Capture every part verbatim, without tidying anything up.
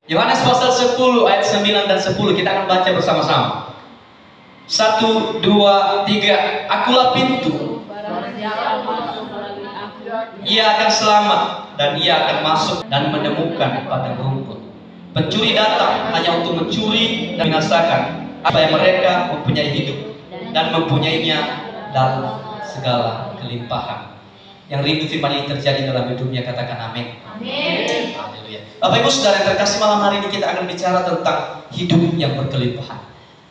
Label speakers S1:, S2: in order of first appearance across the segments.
S1: Yohanes pasal sepuluh ayat sembilan dan sepuluh kita akan baca bersama-sama. Satu, dua, tiga. Akulah pintu. Ia akan selamat dan ia akan masuk dan menemukan padang rumput. Pencuri datang hanya untuk mencuri dan binasakan, supaya mereka mempunyai hidup dan mempunyainya dalam segala kelimpahan. Yang rindu firman ini terjadi dalam hidupnya, katakan amin. Amin. Haleluya. Bapak Ibu Saudara yang terkasih, malam hari ini kita akan bicara tentang hidup yang berkelimpahan.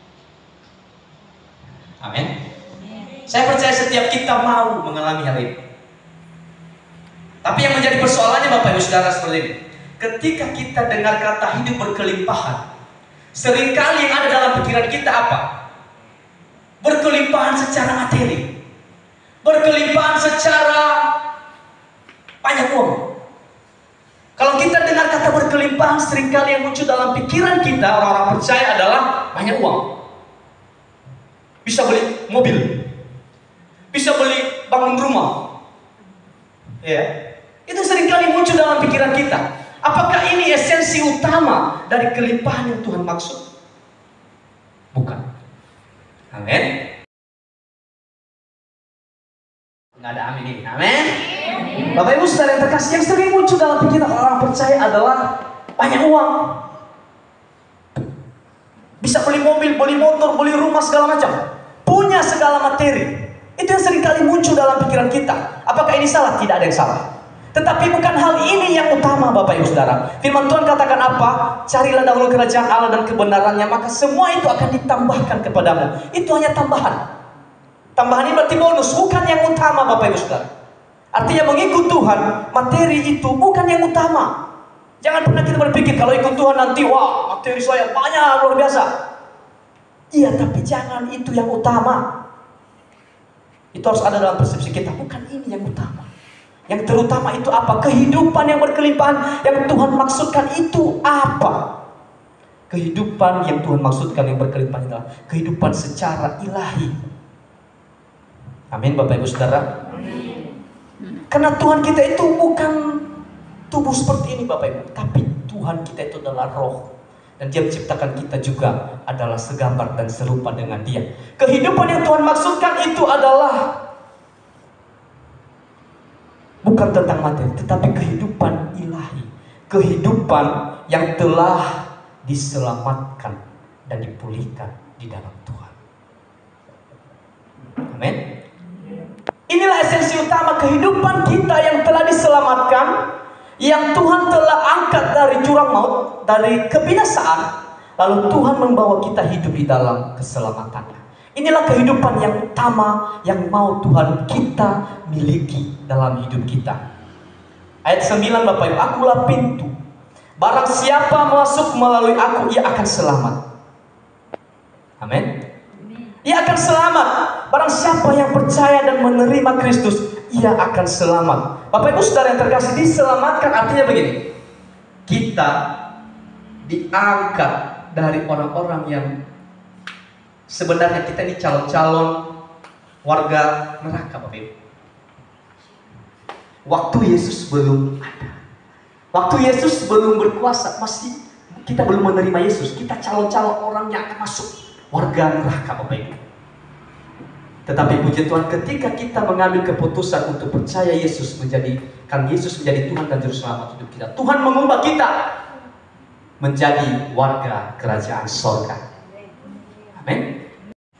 S1: Amin. Saya percaya setiap kita mau mengalami hal ini. Tapi yang menjadi persoalannya Bapak Ibu Saudara seperti ini. Ketika kita dengar kata hidup berkelimpahan, seringkali yang ada dalam pikiran kita apa? Berkelimpahan secara materi, berkelimpahan secara banyak uang. Kalau kita dengar kata berkelimpahan, seringkali yang muncul dalam pikiran kita orang-orang percaya adalah banyak uang. Bisa beli mobil, bisa beli bangun rumah, ya. Itu seringkali muncul dalam pikiran kita. Apakah ini esensi utama dari kelimpahan yang Tuhan maksud? Bukan. Amin. Nggak ada amin ini. Amin. Bapak Ibu Saudara yang terkasih, yang sering muncul dalam pikiran orang percaya adalah banyak uang. Bisa beli mobil, beli motor, beli rumah, segala macam. Punya segala materi. Itu yang sering kali muncul dalam pikiran kita. Apakah ini salah? Tidak ada yang salah. Tetapi bukan hal ini yang utama Bapak Ibu Saudara. Firman Tuhan katakan apa? Carilah dahulu kerajaan Allah dan kebenarannya, maka semua itu akan ditambahkan kepadamu. Itu hanya tambahan. Tambahan ini berarti bonus, bukan yang utama Bapak Ibu Saudara. Artinya mengikut Tuhan, materi itu bukan yang utama. Jangan pernah kita berpikir kalau ikut Tuhan nanti, wah materi saya banyak, luar biasa. Iya, tapi jangan itu yang utama. Itu harus ada dalam persepsi kita, bukan ini yang utama. Yang terutama itu apa? Kehidupan yang berkelimpahan yang Tuhan maksudkan itu apa? Kehidupan yang Tuhan maksudkan yang berkelimpahan adalah kehidupan secara ilahi. Amin Bapak Ibu Saudara. Karena Tuhan kita itu bukan tubuh seperti ini Bapak Ibu, tapi Tuhan kita itu adalah roh. Dan Dia menciptakan kita juga adalah segambar dan serupa dengan Dia. Kehidupan yang Tuhan maksudkan itu adalah bukan tentang materi, tetapi kehidupan ilahi. Kehidupan yang telah diselamatkan dan dipulihkan di dalam Tuhan. Amin. Inilah esensi utama kehidupan kita yang telah diselamatkan, yang Tuhan telah angkat dari jurang maut, dari kebinasaan, lalu Tuhan membawa kita hidup di dalam keselamatannya. Inilah kehidupan yang utama yang mau Tuhan kita miliki dalam hidup kita. Ayat sembilan Bapak Ibu, akulah pintu. Barang siapa masuk melalui aku, ia akan selamat. Amin. Ia akan selamat. Barang siapa yang percaya dan menerima Kristus, ia akan selamat. Bapak Ibu Saudara yang terkasih, diselamatkan artinya begini. Kita diangkat dari orang-orang yang sebenarnya kita ini calon-calon warga neraka Bapak Ibu. Waktu Yesus belum ada, waktu Yesus belum berkuasa, masih kita belum menerima Yesus, kita calon-calon orang yang akan masuk warga neraka Bapak Ibu. Tetapi puji Tuhan, ketika kita mengambil keputusan untuk percaya Yesus, menjadikan Yesus menjadi Tuhan dan Juru Selamat hidup kita, Tuhan mengubah kita menjadi warga kerajaan sorga. Amin.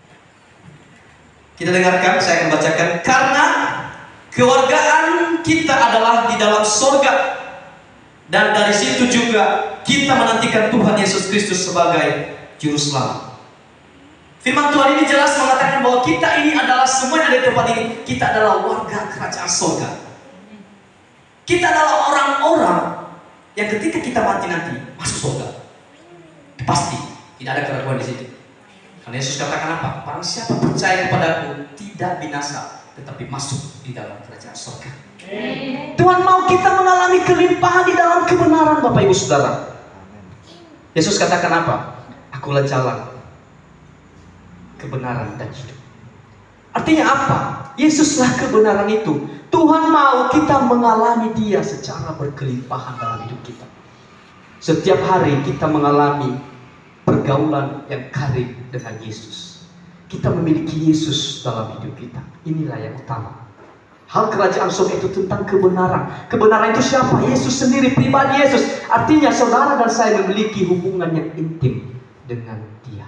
S1: Kita dengarkan, saya akan bacakan. Karena kewargaan kita adalah di dalam sorga, dan dari situ juga kita menantikan Tuhan Yesus Kristus sebagai Juru Selamat. Firman Tuhan ini jelas mengatakan bahwa kita ini adalah, semua yang ada di tempat ini, kita adalah warga kerajaan sorga. Kita adalah orang-orang yang ketika kita mati nanti masuk sorga. Pasti tidak ada keraguan di situ. Karena Yesus katakan apa? Barang siapa percaya kepadaku tidak binasa, tetapi masuk di dalam kerajaan sorga. Tuhan mau kita mengalami kelimpahan di dalam kebenaran Bapak Ibu Saudara. Yesus katakan apa? Akulah jalan, kebenaran dan hidup. Artinya apa? Yesuslah kebenaran itu. Tuhan mau kita mengalami Dia secara berkelimpahan dalam hidup kita. Setiap hari kita mengalami pergaulan yang karib dengan Yesus. Kita memiliki Yesus dalam hidup kita. Inilah yang utama. Hal kerajaan surga itu tentang kebenaran. Kebenaran itu siapa? Yesus sendiri, pribadi Yesus. Artinya saudara dan saya memiliki hubungan yang intim dengan Dia.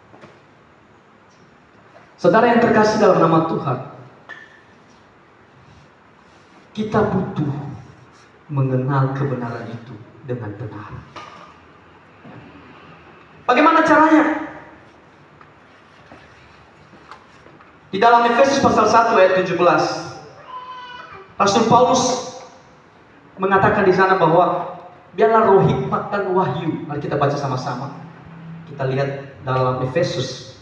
S1: Saudara yang terkasih dalam nama Tuhan, kita butuh mengenal kebenaran itu dengan benar. Bagaimana caranya? Di dalam Efesus pasal satu ayat tujuh belas, Rasul Paulus mengatakan di sana bahwa biarlah roh hikmat dan wahyu. Mari kita baca sama-sama. Kita lihat dalam Efesus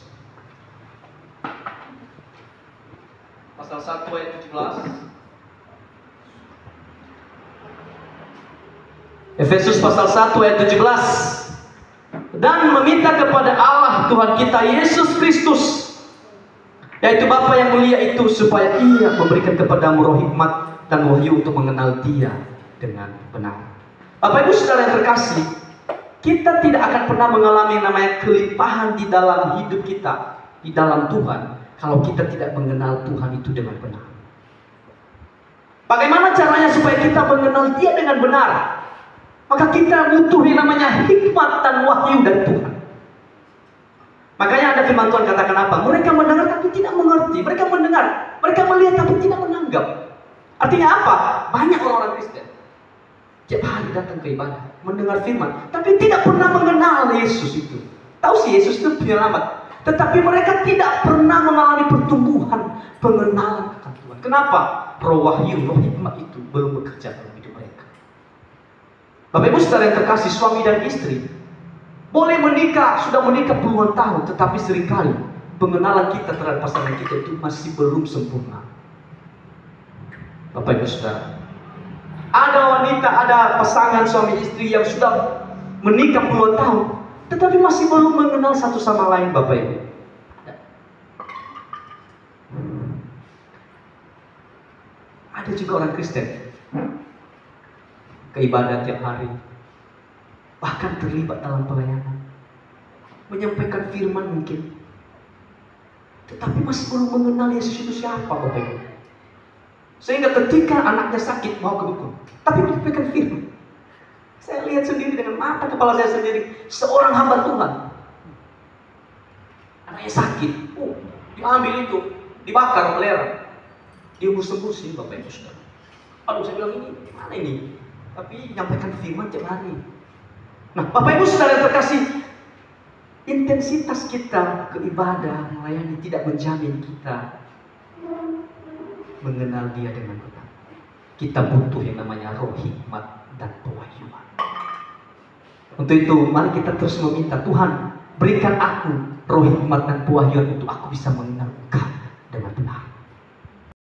S1: pasal satu ayat tujuh belas. Efesus pasal satu ayat tujuh belas. Dan meminta kepada Allah Tuhan kita Yesus Kristus, yaitu Bapa yang mulia itu, supaya Ia memberikan kepadamu roh hikmat dan wahyu untuk mengenal Dia dengan benar. Bapak Ibu Saudara yang terkasih, kita tidak akan pernah mengalami yang namanya kelimpahan di dalam hidup kita, di dalam Tuhan, kalau kita tidak mengenal Tuhan itu dengan benar. Bagaimana caranya supaya kita mengenal Dia dengan benar? Maka kita butuh yang namanya hikmat dan wahyu dari Tuhan. Makanya ada firman Tuhan katakan apa? Mereka mendengar tapi tidak mengerti. Mereka mendengar, mereka melihat tapi tidak menanggap. Artinya apa? Banyak orang-orang Kristen tiap hari datang ke ibadah, mendengar firman, tapi tidak pernah mengenal Yesus itu. Tahu sih Yesus itu penyelamat, tetapi mereka tidak pernah mengalami pertumbuhan pengenalan akan Tuhan. Kenapa? Roh wahyu, roh hikmat itu belum bekerja dalam hidup mereka. Bapak Ibu Saudara yang terkasih, suami dan istri boleh menikah, sudah menikah puluhan tahun, tetapi seringkali pengenalan kita terhadap pasangan kita itu masih belum sempurna. Bapak Ibu Saudara, ada wanita, ada pasangan suami istri yang sudah menikah puluhan tahun, tetapi masih belum mengenal satu sama lain, Bapak Ibu. Ada juga orang Kristen ke ibadah tiap hari, bahkan terlibat dalam pelayanan, menyampaikan firman mungkin, tetapi masih belum mengenal Yesus itu siapa, Bapak Ibu. Sehingga ketika anaknya sakit mau ke dukun, tapi menyampaikan firman. Saya lihat sendiri dengan mata kepala saya sendiri, seorang hamba Tuhan, anaknya sakit, oh, diambil itu, dibakar belerang, dia sembuh sih, Bapak Ibu Saudara. Aduh, saya bilang ini gimana ini? Tapi menyampaikan firman tiap hari. Nah, Bapak Ibu Saudara yang terkasih, intensitas kita ke ibadah, melayani tidak menjamin kita mengenal Dia dengan benar. Kita butuh yang namanya roh hikmat dan pewahyuan. Untuk itu, mari kita terus meminta, Tuhan, berikan aku roh hikmat dan pewahyuan untuk aku bisa mengenal Engkau.